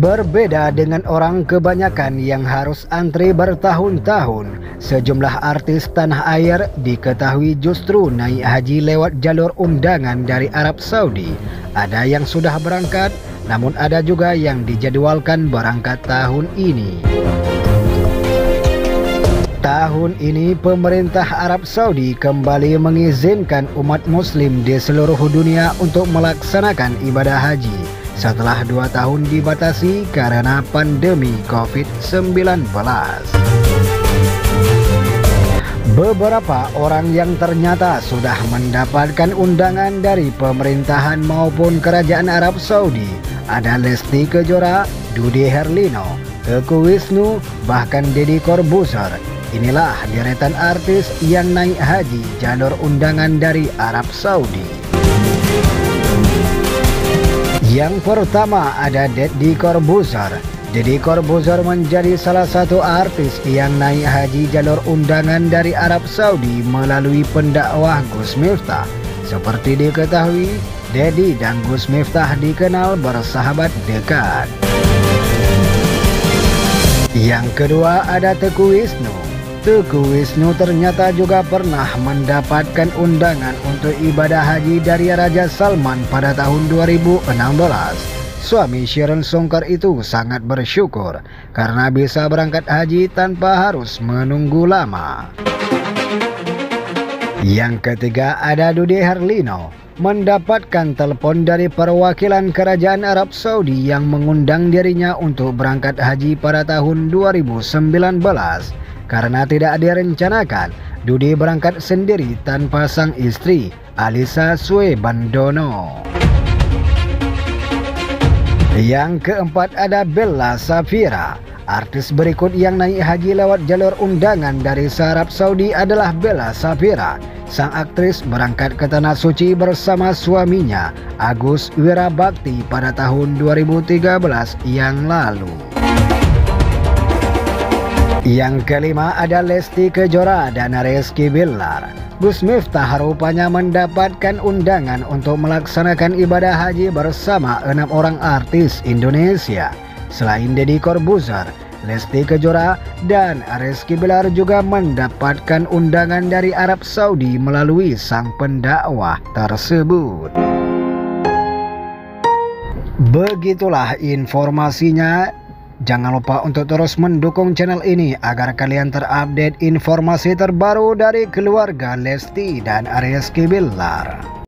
Berbeda dengan orang kebanyakan yang harus antri bertahun-tahun, sejumlah artis tanah air diketahui justru naik haji lewat jalur undangan dari Arab Saudi. Ada yang sudah berangkat, namun ada juga yang dijadwalkan berangkat tahun ini. Tahun ini pemerintah Arab Saudi kembali mengizinkan umat muslim di seluruh dunia untuk melaksanakan ibadah haji setelah 2 tahun dibatasi karena pandemi COVID-19. Beberapa orang yang ternyata sudah mendapatkan undangan dari pemerintahan maupun kerajaan Arab Saudi ada Lesti Kejora, Dude Herlino, Teuku Wisnu, bahkan Deddy Corbuzier. Inilah deretan artis yang naik haji jalur undangan dari Arab Saudi. Yang pertama ada Deddy Corbuzier. Deddy Corbuzier menjadi salah satu artis yang naik haji jalur undangan dari Arab Saudi melalui pendakwah Gus Miftah. Seperti diketahui, Deddy dan Gus Miftah dikenal bersahabat dekat. Yang kedua ada Teuku Wisnu. Teuku Wisnu ternyata juga pernah mendapatkan undangan untuk ibadah haji dari Raja Salman pada tahun 2016. Suami Sharon Songkar itu sangat bersyukur karena bisa berangkat haji tanpa harus menunggu lama. Yang ketiga ada Dude Herlino. Mendapatkan telepon dari perwakilan kerajaan Arab Saudi yang mengundang dirinya untuk berangkat haji pada tahun 2019. Karena tidak direncanakan, Dude berangkat sendiri tanpa sang istri, Alisa Swebandono. Yang keempat ada Bella Safira. Artis berikut yang naik haji lewat jalur undangan dari Arab Saudi adalah Bella Safira. Sang aktris berangkat ke Tanah Suci bersama suaminya, Agus Wirabakti, pada tahun 2013 yang lalu. Yang kelima ada Lesti Kejora dan Rizky Bilar. Gus Miftah rupanya mendapatkan undangan untuk melaksanakan ibadah haji bersama 6 orang artis Indonesia. Selain Deddy Corbuzier, Lesti Kejora dan Rizky Bilar juga mendapatkan undangan dari Arab Saudi melalui sang pendakwah tersebut. Begitulah informasinya. Jangan lupa untuk terus mendukung channel ini agar kalian terupdate informasi terbaru dari keluarga Lesti dan Rizky Bilar.